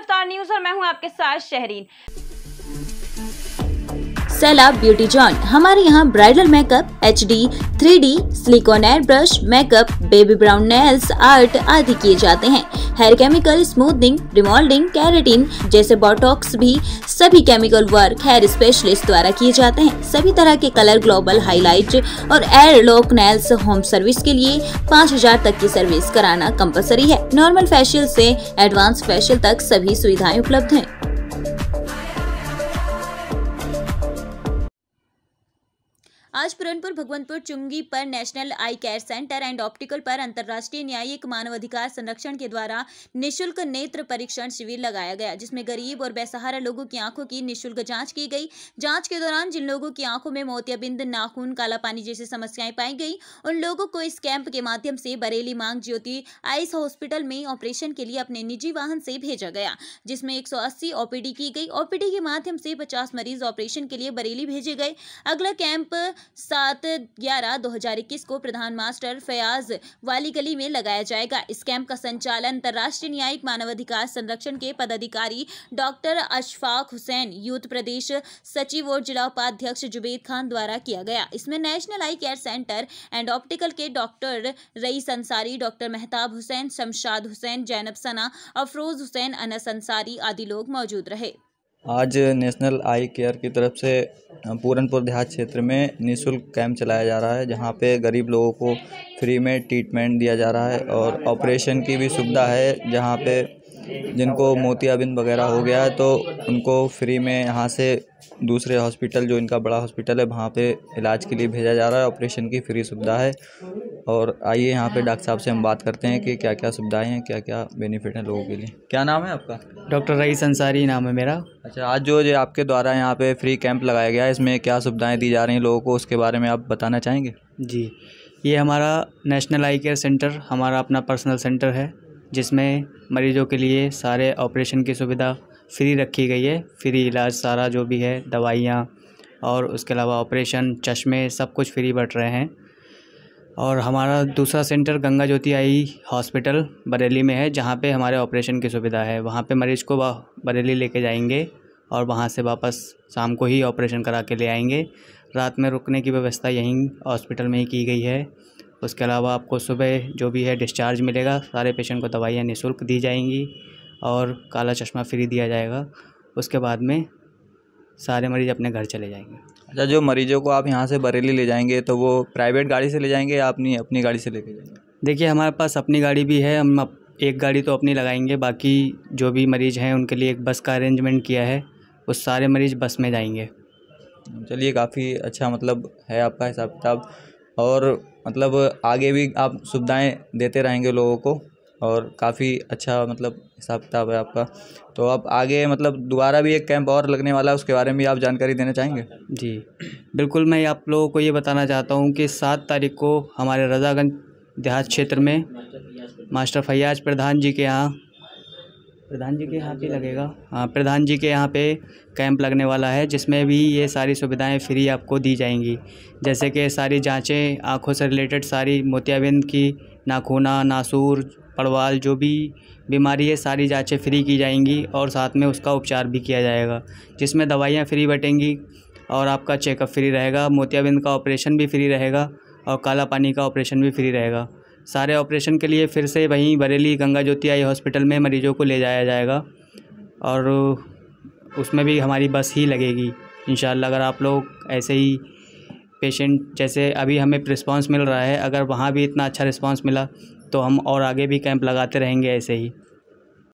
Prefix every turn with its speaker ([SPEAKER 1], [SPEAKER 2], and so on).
[SPEAKER 1] रफ्तार न्यूज और मैं हूं आपके साथ शहरीन।
[SPEAKER 2] सैलाब ब्यूटी जॉन। हमारे यहाँ bridal makeup, HD, 3D, silicone air brush makeup, baby brown nails art आदि किए जाते हैं। Hair chemical smoothening, remoulding, keratin जैसे बोटॉक्स भी सभी केमिकल वर्क हेयर स्पेशलिस्ट द्वारा किए जाते हैं। सभी तरह के कलर, ग्लोबल हाईलाइट और air lock nails home service के लिए 5000 तक की सर्विस कराना कंपलसरी है। नॉर्मल फेशियल से एडवांस फेशियल तक सभी सुविधाएं उपलब्ध हैं। आज पूरनपुर भगवंतपुर चुंगी पर national eye care centre and optical पर अंतर्राष्ट्रीय न्यायिक मानवाधिकार संरक्षण के द्वारा निशुल्क नेत्र परीक्षण शिविर लगाया गया, जिसमें गरीब और बेसहारा लोगों की आंखों की निशुल्क जांच की गई। जांच के दौरान जिन लोगों की आंखों में मोतियाबिंद, नाखून, काला पानी जैसी समस्याएं पाई गई, उन लोगों को इस कैंप के माध्यम से बरेली मांग ज्योति आइस हॉस्पिटल में ऑपरेशन के लिए अपने निजी वाहन से भेजा गया, जिसमें 180 OPD की गई। OPD के माध्यम से 50 मरीज ऑपरेशन के लिए बरेली भेजे गए। अगला कैंप 7/11/2021 को प्रधान मास्टर फयाज वाली गली में लगाया जाएगा। इस कैंप का संचालन अंतर्राष्ट्रीय न्यायिक मानवाधिकार संरक्षण के पदाधिकारी डॉक्टर अशफाक हुसैन, यूथ प्रदेश सचिव और जिला उपाध्यक्ष जुबेद खान द्वारा किया गया। इसमें national eye care centre and optical के डॉक्टर रईस अंसारी, डॉक्टर मेहताब हुसैन, शमशाद हुसैन, जैनब सना, अफरोज हुसैन, अनस अंसारी आदि लोग मौजूद रहे।
[SPEAKER 3] आज नेशनल आई केयर की तरफ से पूरनपुर देहात क्षेत्र में निःशुल्क कैंप चलाया जा रहा है, जहां पे गरीब लोगों को फ्री में ट्रीटमेंट दिया जा रहा है और ऑपरेशन की भी सुविधा है। जहां पे जिनको मोतियाबिंद वगैरह हो गया है तो उनको फ्री में यहाँ से दूसरे हॉस्पिटल, जो इनका बड़ा हॉस्पिटल है, वहाँ पे इलाज के लिए भेजा जा रहा है। ऑपरेशन की फ्री सुविधा है। और आइए यहाँ पे डॉक्टर साहब से हम बात करते हैं कि क्या क्या सुविधाएं हैं, क्या क्या बेनिफिट हैं लोगों के लिए। क्या नाम है आपका?
[SPEAKER 4] डॉक्टर रईस अंसारी नाम है मेरा।
[SPEAKER 3] अच्छा, आज जो आपके द्वारा यहाँ पे फ्री कैंप लगाया गया है, इसमें क्या सुविधाएँ दी जा रही हैं लोगों को, उसके बारे में आप बताना चाहेंगे?
[SPEAKER 4] जी, ये हमारा नेशनल आई केयर सेंटर हमारा अपना पर्सनल सेंटर है, जिसमें मरीजों के लिए सारे ऑपरेशन की सुविधा फ्री रखी गई है। फ्री इलाज सारा जो भी है, दवाइयाँ और उसके अलावा ऑपरेशन, चश्मे, सब कुछ फ्री बट रहे हैं। और हमारा दूसरा centre Ganga Jyoti eye hospital Bareilly में है, जहाँ पे हमारे ऑपरेशन की सुविधा है। वहाँ पे मरीज़ को बरेली लेके जाएंगे और वहाँ से वापस शाम को ही ऑपरेशन करा के ले आएंगे। रात में रुकने की व्यवस्था यहीं हॉस्पिटल में ही की गई है। उसके अलावा आपको सुबह जो भी है डिस्चार्ज मिलेगा। सारे पेशेंट को दवाइयाँ निःशुल्क दी जाएंगी और काला चश्मा फ्री दिया जाएगा। उसके बाद में सारे मरीज़ अपने घर चले जाएंगे।
[SPEAKER 3] अच्छा, जो मरीजों को आप यहाँ से बरेली ले जाएंगे तो वो प्राइवेट गाड़ी से ले जाएंगे या अपनी गाड़ी से लेके जाएंगे?
[SPEAKER 4] देखिए, हमारे पास अपनी गाड़ी भी है। हम एक गाड़ी तो अपनी लगाएंगे, बाकी जो भी मरीज़ हैं उनके लिए एक बस का अरेंजमेंट किया है। उस सारे मरीज़ बस में जाएंगे।
[SPEAKER 3] चलिए, काफ़ी अच्छा मतलब है आपका हिसाब किताब, और मतलब आगे भी आप सुविधाएं देते रहेंगे लोगों को, और काफ़ी अच्छा मतलब हिसाब किताब है आपका। तो आप आगे मतलब दोबारा भी एक कैंप और लगने वाला है, उसके बारे में भी आप जानकारी देना चाहेंगे?
[SPEAKER 4] जी बिल्कुल, मैं आप लोगों को ये बताना चाहता हूँ कि 7 तारीख को हमारे रज़ागंज देहात क्षेत्र में मास्टर फैयाज प्रधान जी के यहाँ पे लगेगा। हाँ, प्रधान जी के यहाँ पे कैंप लगने वाला है, जिसमें भी ये सारी सुविधाएं फ्री आपको दी जाएंगी। जैसे कि सारी जांचें, आँखों से रिलेटेड सारी, मोतियाबिंद की, नाखूना, नासूर, पड़वाल, जो भी बीमारी है सारी जांचें फ्री की जाएंगी और साथ में उसका उपचार भी किया जाएगा, जिसमें दवाइयाँ फ्री बटेंगी और आपका चेकअप फ्री रहेगा। मोतियाबिंद का ऑपरेशन भी फ्री रहेगा और काला पानी का ऑपरेशन भी फ्री रहेगा। सारे ऑपरेशन के लिए फिर से वहीं बरेली गंगा ज्योति आई हॉस्पिटल में मरीजों को ले जाया जाएगा और उसमें भी हमारी बस ही लगेगी इंशाल्लाह। अगर आप लोग ऐसे ही पेशेंट, जैसे अभी हमें रिस्पांस मिल रहा है, अगर वहाँ भी इतना अच्छा रिस्पांस मिला तो हम और आगे भी कैंप लगाते रहेंगे ऐसे ही।